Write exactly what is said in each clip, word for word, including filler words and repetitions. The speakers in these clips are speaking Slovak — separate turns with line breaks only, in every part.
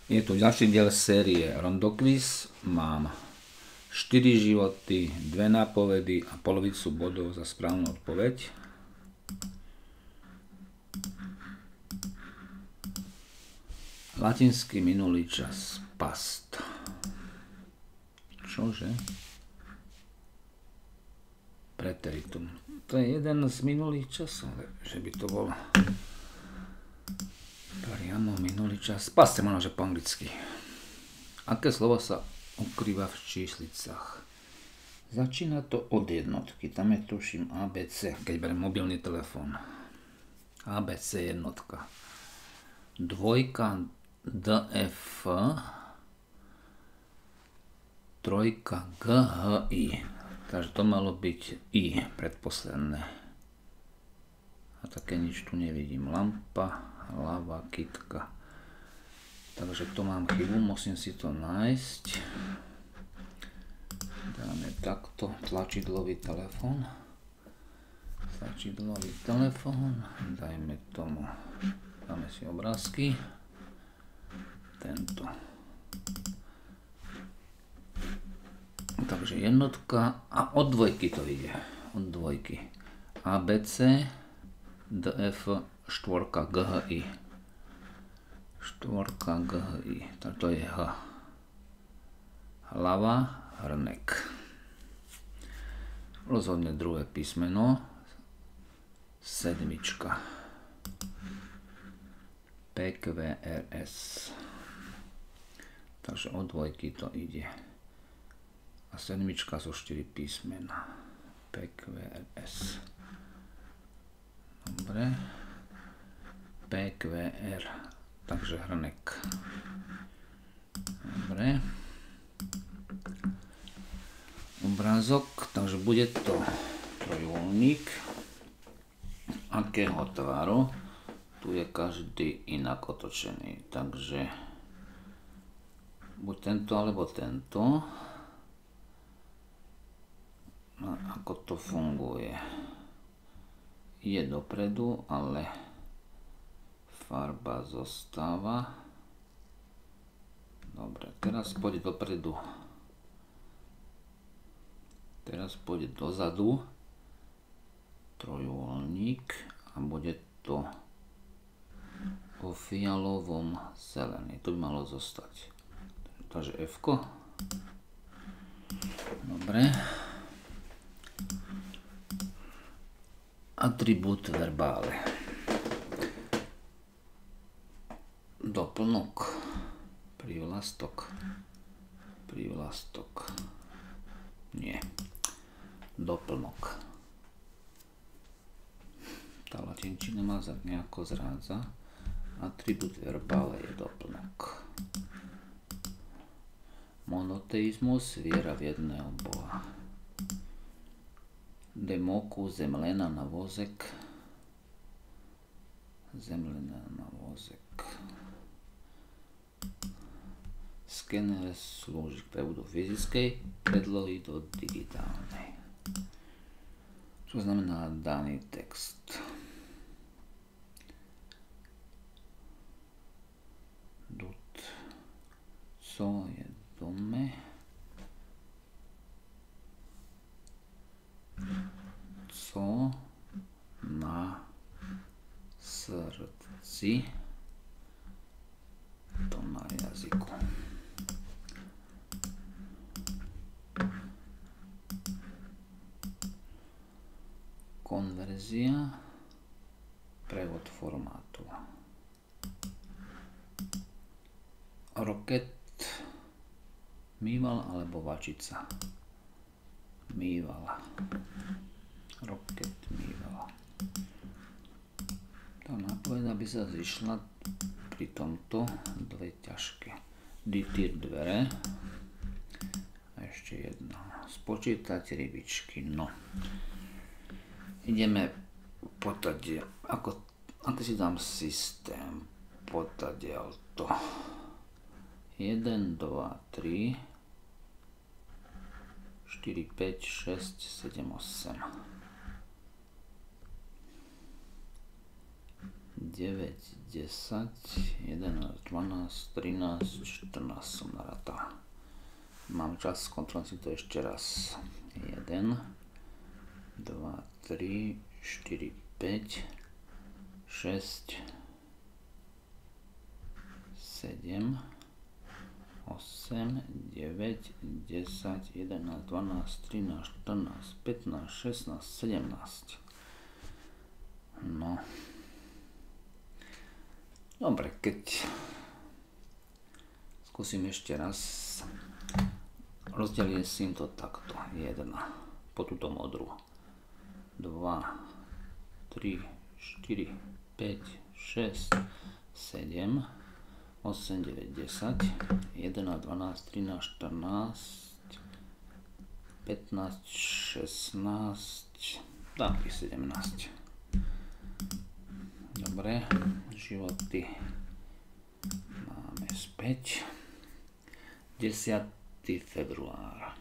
Je tu ďalší diel série Rondo Quiz. Mám štyri životy, dve nápovedy a polovicu bodov za správnu odpoveď. Latinský minulý čas past. Čože? Preteritum. To je jeden z minulých časov, že by to bolo priamo minulý čas. Past je možno, že po anglicky. Aké slovo sa ukrýva v číslicách? Začína to od jednotky. Tam je tuším á bé cé, keď beriem mobilný telefón. á bé cé jednotka. Dvojka dé ef, trojka gé há í. Takže to malo byť I predposledné. A také nič tu nevidím. Lampa, hlava, kytka. Takže tu mám chybu, musím si to nájsť. Dáme takto tlačidlový telefón. Tlačidlový telefón. Dajme tomu, dáme si obrázky. Tento. Takže jednotka a od dvojky to ide. Od dvojky. á bé cé, dé ef, štvorka, gé há í. Štvorka, gé há í. Tak to je H. Hlava, hrnek. Rozhodne druhé písmeno. Sedmička. pé kvé er es. Takže od dvojky to ide. A sedmička sú štyri písmena. pé kvé er es. Dobre. pé kvé er. Takže hrnek. Dobre. Obrázok. Takže bude to trojuholník. Akého tvaru? Tu je každý inak otočený. Takže buď tento, alebo tento. No, ako to funguje? Je dopredu, ale farba zostáva. Dobre, teraz pôjde dopredu. Teraz pôjde dozadu. Trojuholník a bude to vo fialovom zelený. To by malo zostať. Takže F-ko. Dobre. Atribút verbále. Doplnok. Prívlastok. Prívlastok. Nie. Doplnok. Tá latinčina ma nejako zrádza. Atribút verbále je doplnok. Monoteizmus, viera v jedného Boha. Demoku, zemlena na vozek. Zemlena na vozek. Skener slúži k prevodu fyzickej predlohy do digitálnej. Čo znamená daný text? Dut. Co je dome? Co na srdci, to na jazyku. Konverzia, prevod formátu. Roket, mýval alebo vačica. Mývala. Roket mývala. Tá nápoveda by sa zišla pri tomto dve ťažké. Dytyr dvere. A ešte jedno. Spočítať rybičky. No. Ideme potadiaľ. Ako, ako si dám systém? Potadiaľ to. jeden, dva, tri, štyri, päť, šesť, sedem, osem. deväť, desať, jedenásť, dvanásť, trinásť, štrnásť som narátal. Mám čas, kontrolujem si to ešte raz. jeden, dva, tri, štyri, päť, šesť, sedem, osem, deväť, desať, jedenásť, dvanásť, trinásť, štrnásť, pätnásť, šestnásť, sedemnásť. No. Dobre, keď skúsim ešte raz. Rozdelím si to takto. jedna po túto modrú. dva, tri, štyri, päť, šesť, sedem, osem, deväť, desať, jedenásť, dvanásť, trinásť, štrnásť, pätnásť, šestnásť, dám pri sedemnásť. Dobre, životy máme späť. desiateho februára.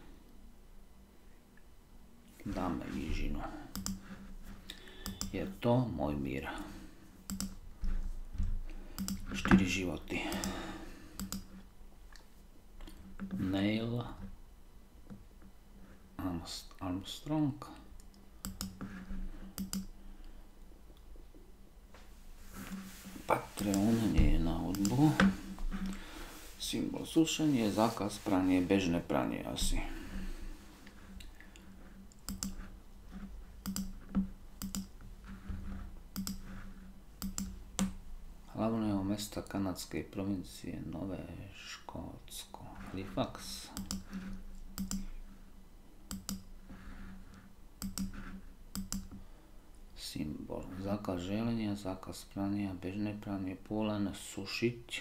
Dáme výžinu. Je to môj mír. štyri životy. Neil Armstrong. Patreon nie je na hudbu. Symbol sušenie, zákaz pranie, bežné pranie asi. Hlavného mesta kanadskej provincie Nové Škótsko. Halifax. Symbol. Zákaz želenia, zákaz prania, bežné pranie, povolené sušiť.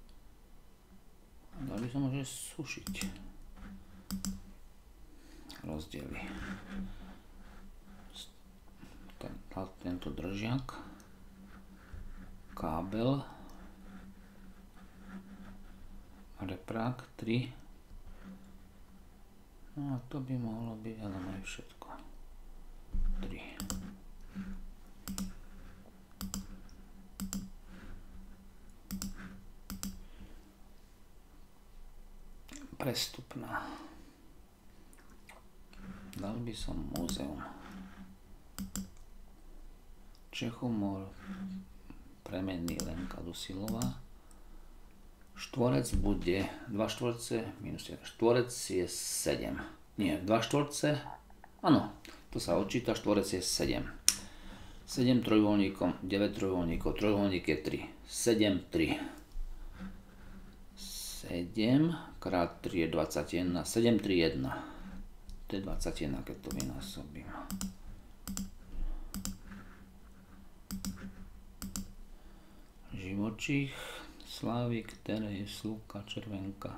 Dali sa môže sušiť. Rozdiely. Ten, tento držiak. Kábel. Reprák tri. No a to by mohlo byť, ale aj všetko. tri. Prestupná. Dal by som múzeum. Čechomor, premenný Lenka Dusilová. Štvorec bude dva štvorce minus jeden. Štvorec je sedem. Nie, dva štvorce. Áno, to sa odčíta, štvorec je sedem. sedem trojuholníkom, deväť trojuholníkov, trojuholník je tri. sedem, tri. sedem krát tri je dvadsaťjeden, sedem, tri, jeden. To je dvadsaťjeden, keď to vynásobím. Živočích, Slávik, Terej, Slúka, Červenka.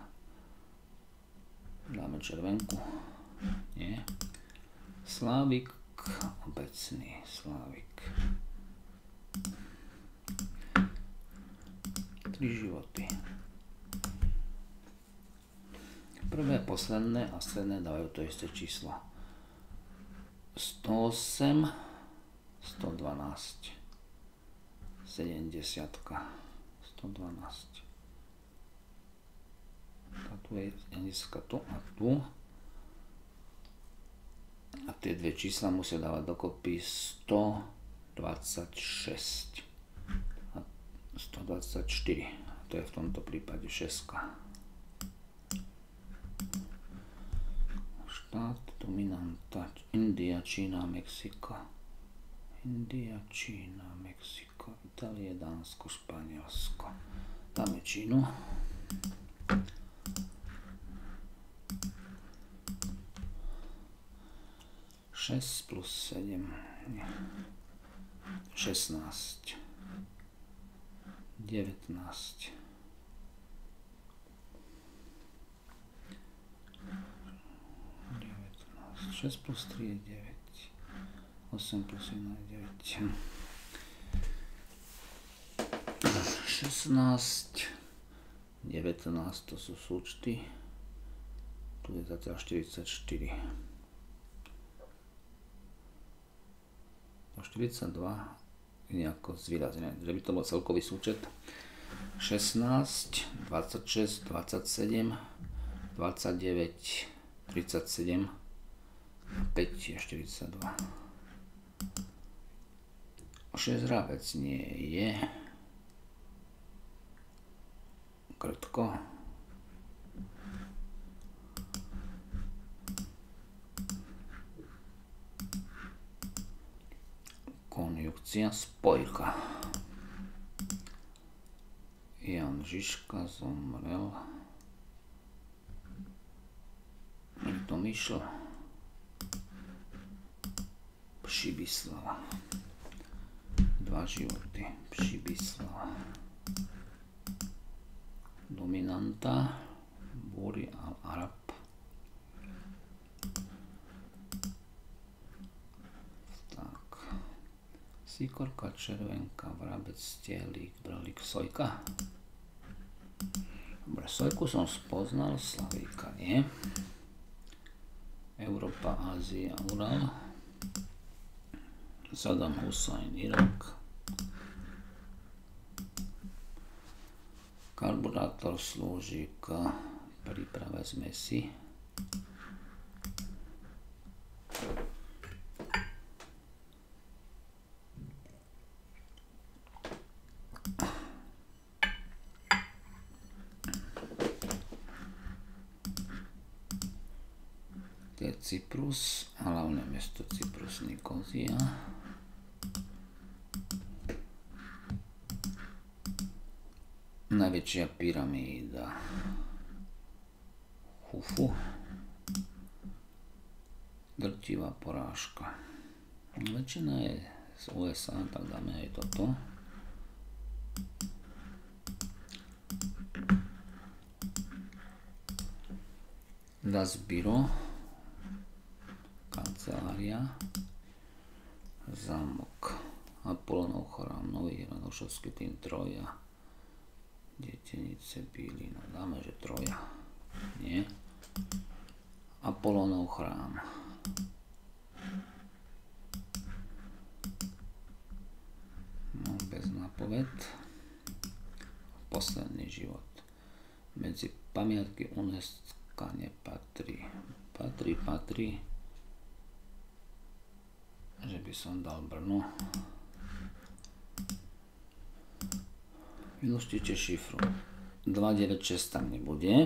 Dáme červenku. Nie. Slávik, obecný Slávik. Tri životy. Prvé, posledné a stredné dávajú to isté číslo. sto osem, sto dvanásť, sedemdesiat, sto dvanásť. A tu je sedemdesiat tu a tu. A tie dve čísla musia dávať dokopy sto dvadsaťšesť a sto dvadsaťštyri. To je v tomto prípade šestka. Štát dominanta India, Čína, Mexiko. India, Čína, Mexiko, Itálie, Dánsko, Španielsko. Dáme Čínu. šesť plus sedem. šestnásť. devätnásť. šesť plus tri je deväť. osem plus jeden je deväť. šestnásť. devätnásť to sú súčty. Tu je zatiaľ štyridsaťštyri. štyridsaťdva nejako zvýraznené, že by to bol celkový súčet šestnásť, dvadsaťšesť, dvadsaťsedem, dvadsaťdeväť, tridsaťsedem, päť je štyridsaťdva. Šesťhrábec nie je. Krtko. Konjukcia spojka. Jan Žižka zomrel. Nikto myšl. Přibyslava. Dva životy. Přibyslava. Dominanta. Buri al-Arab. Tak. Sikorka, červenka, vrabec, stielík, bralík, sojka. Dobre, sojku som spoznal, Slavíka nie. Európa, Ázia, Ural. Saddam Hussein, Irak. Karburátor slúži k príprave zmesi. To je Cyprus, a hlavné mesto Cyprus, Nikozia. Najväčšia pyramída Chufu. Drtivá porážka. Väčšina je z ú es á, tak dáme aj toto. Das Büro. Kancelária. Zámok. Apolonov chrám, Nový Ranošovský tým, Troja. Detenice, Bílina. Dáme, že Troja. Nie. Apolonov chrám. No, bez nápoved. Posledný život. Medzi pamiatky UNESCO nepatrí. Patrí, patrí. Že by som dal Brno. Vyluštite šifru. dva deväť šesť tam nebude.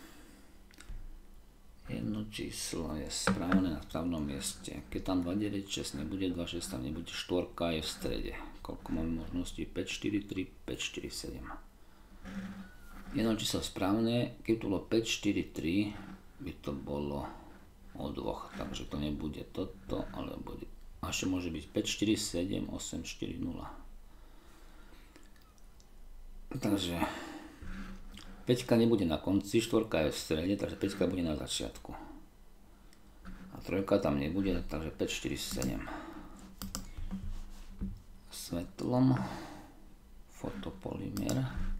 Jedno číslo je správne na správnom mieste. Keď tam dva deväť šesť nebude, dva šesť tam nebude, štvorka je v strede. Koľko máme možností? päť štyri tri, päť štyri sedem. Jedno číslo správne, keď to bolo päť štyri tri, by to bolo o dvoch, takže to nebude toto, ale bude. A ešte môže byť päť štyri sedem osem štyri nula. Takže päťka nebude na konci, štvorka je v strede, takže päťka bude na začiatku. A trojka tam nebude, takže päť štyri sedem. Svetlom, fotopolymer.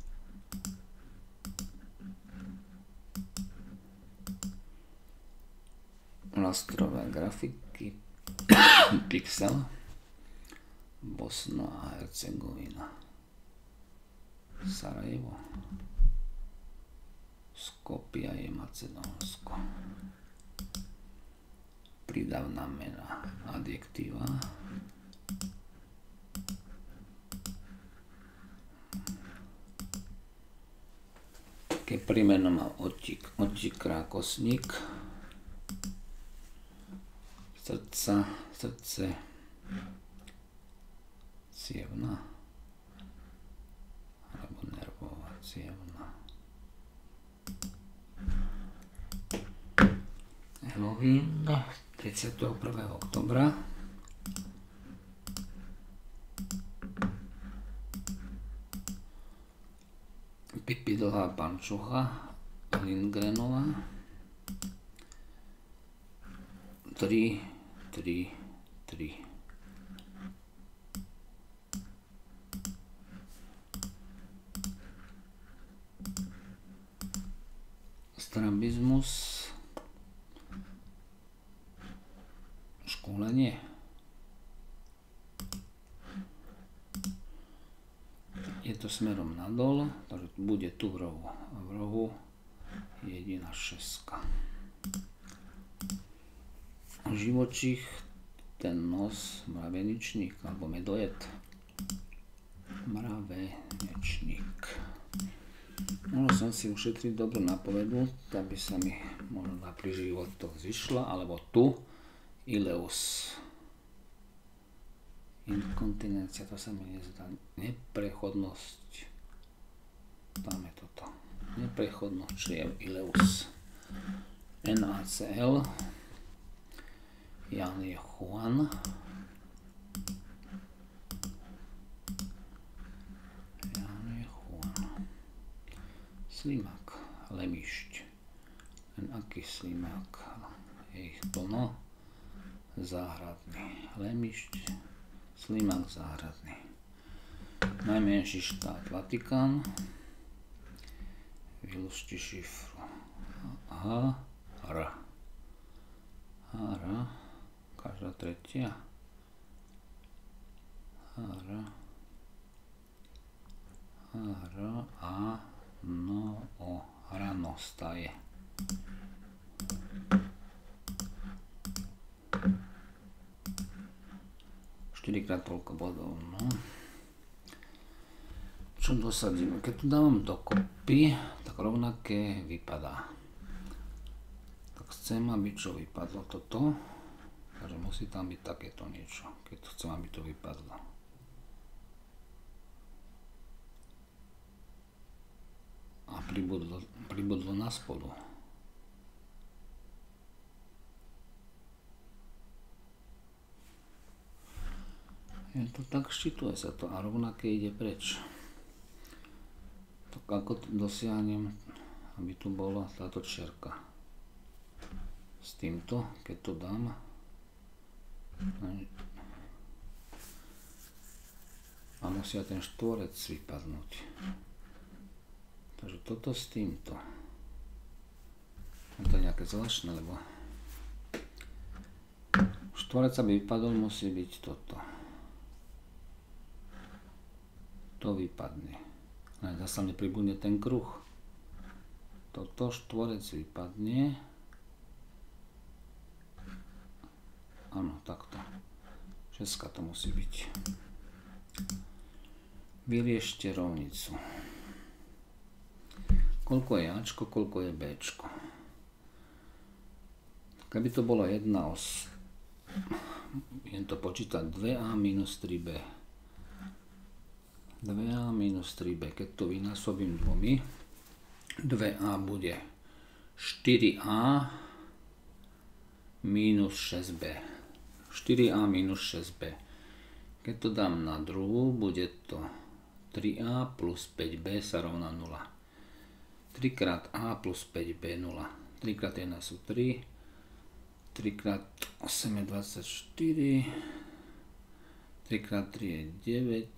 Lastrové grafiky, Pixel, Bosna a Hercegovina, Sarajevo, Skopia je Macedónsko, prídavná mena, adjektíva, keď prímeno má otík, otík, krákosník, srdca, srdce, cievna, alebo nervová cievna. Halloween, tridsiateho prvého októbra. Pipi dlhá pančucha, Lindgrenová. tri, tri, tri. Strabizmus. Školenie. smerom nadol, takže bude tu v rohu. A v rohu je jediná šeska. Živočích, ten nos, mraveničník alebo medojed. Mravenečník. Mohol som si ušetriť dobrú napovedu, aby sa mi možno na pri životoch zišla, alebo tu ileus. Inkontinencia, to sa mi nezdá. Neprechodnosť. Dáme toto. Neprechodnosť čriev ileus. NaCl. Jan je Juan. Jan je Juan. Slimák. Lemišť. Len aký slimák? Je ich plno. Záhradný. Lemišť. Slimák záhradný. Najmenší štát Vatikán. Vylúčte šifru. H. R. H. R. Každá tretia. H. R. H. R. A. No. O. Hranostaj. štyrikrát toľko bodov, no. Čo dosadíme? Keď tu dávam dokopy, tak rovnaké vypadá. Tak chcem, aby čo vypadlo toto. Takže musí tam byť takéto niečo, keď chcem, aby to vypadlo. A pribudlo, pribudlo na spolu. Je to tak, ščituje sa to a rovnaké ide preč. Tak ako dosiahnem, aby tu bola táto čiarka. S týmto, keď to dám. A musia ten štvorec vypadnúť. Takže toto s týmto. To je nejaké zvláštne, lebo štvorec, aby vypadol, musí byť toto. To vypadne. Ale zase nepribudne ten kruh. Toto štvorec vypadne. Áno, takto. Šeska to musí byť. Vyriešte rovnicu. Koľko je Ačko, koľko je Bčko. Keby to bola jedna os, idem to počítať dva a minus tri b. dva a minus tri b, keď to vynásobím dvomi, dva a bude štyri a minus šesť b. štyri a minus šesť b. Keď to dám na druhú, bude to tri a plus päť b sa rovná nula. tri krát a plus päť b nula. tri krát jedna sú tri. tri krát osem je dvadsaťštyri. tri krát tri je deväť.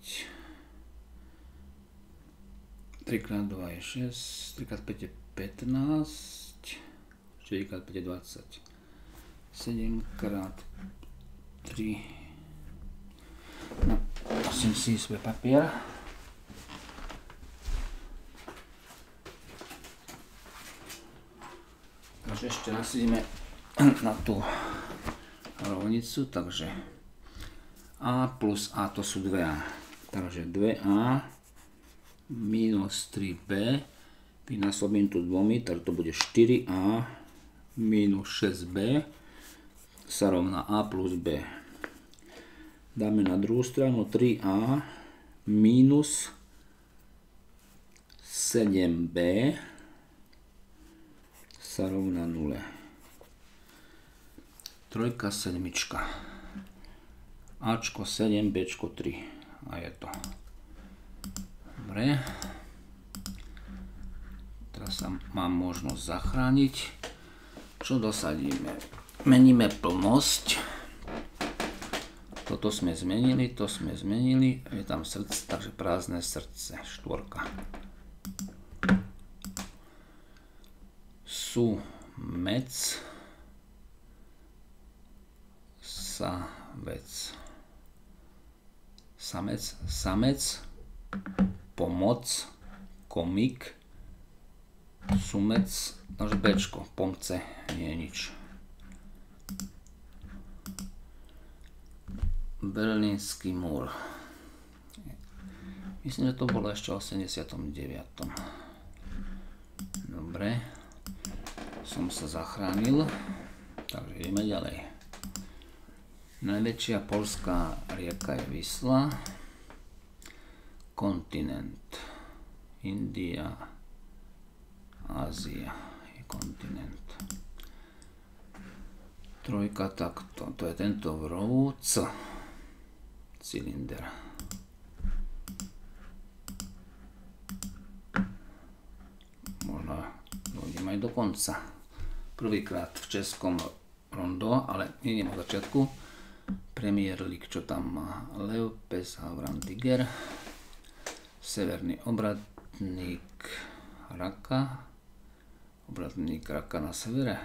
tri krát dva je šesť. tri krát päť je pätnásť. štyri krát päť je dvadsať. sedem krát tri. No, musím si svoj papier. Takže ešte raz ideme na tú rovnicu, takže a plus a to sú dva a. Takže dva a minus tri b vynásobím tu dvomi, tak to bude štyri a minus šesť b sa rovná a plus b. Dáme na druhú stranu tri a minus sedem b sa rovná nula. Trojka, sedmička. Ačko sedem, Bčko tri. A je to. Dobre. Teraz sa mám možnosť zachrániť. Čo dosadíme? Meníme plnosť. Toto sme zmenili, to sme zmenili. Je tam srdce, takže prázdne srdce. Štvorka. Sú mec. Sa vec. Samec, samec, pomoc, komik, sumec, takže Bčko, pomce, nie je nič. Berlínsky múr. Myslím, že to bolo ešte v osemdesiatom deviatom Dobre. Som sa zachránil. Takže ideme ďalej. Najväčšia poľská rieka je Wisła. Kontinent. India. Ázia je kontinent. Trojka takto. To je tento vrúc. Cylinder. Možno dojdem aj do konca. Prvýkrát v českom rondo, ale nie od začiatku. Premier League, čo tam má Lev, Pes, Havran, Tiger. Severný obratník Raka. Obratník Raka na severe.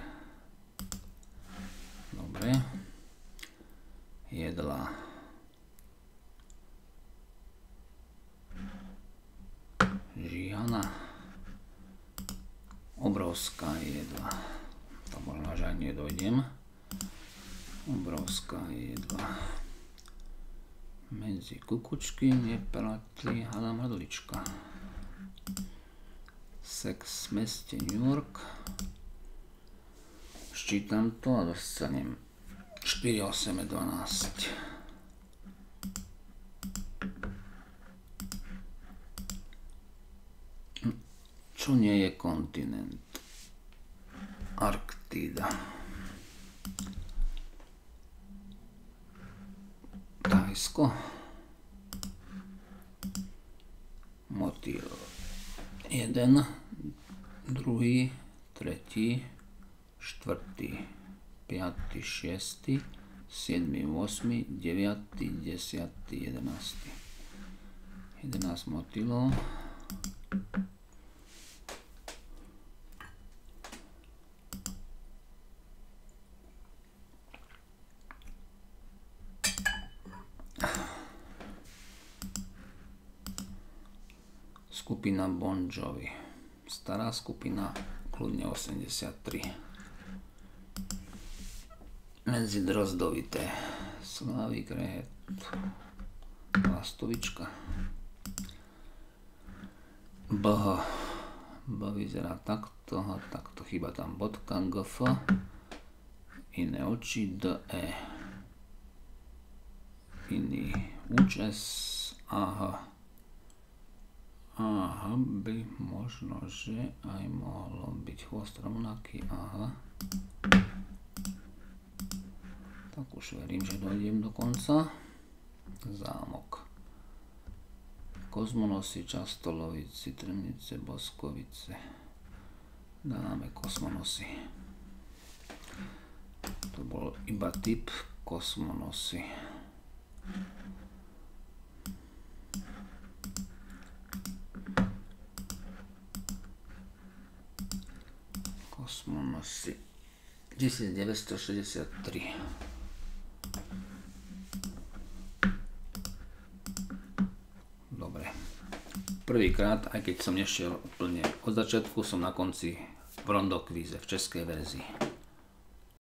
Dobre. Jedla. Žihana. Obrovská jedla. Tam možno že aj nedojdem. Obrovská jedla. Medzi kukučky neplatí, hádam hrdlička. Sex v meste New York. Ščítam to a dostanem štyri, osem, dvanásť. Čo nie je kontinent? Arktída. Thajsko. Motýl. Jeden, druhý, tretí, štvrtý, piatý, šiestý, siedmy, osmy, deviaty, desiaty, jedenásty. jedenásť motýlov. Skupina Bon Jovi. Stará skupina, kľudne osemdesiattri. Medzi drozdovité. Slávik, Rehet. Lastovička. B H. B vyzerá takto, a takto. Chyba tam bodka, G F. Iné oči, D E. Iný účes, A H. Aha, by možno, že aj mohlo byť chvost rovnaký, aha. Tak už verím, že dojdem do konca. Zámok. Kozmonosy, Častolovici, Trnice, Boskovice. Dáme kosmonosy. To bol iba typ kosmonosy. Kosmonosy devätnásťstošesťdesiattri. Dobre. Prvýkrát, aj keď som nešiel úplne od začiatku, som na konci v rondokvíze v českej verzii.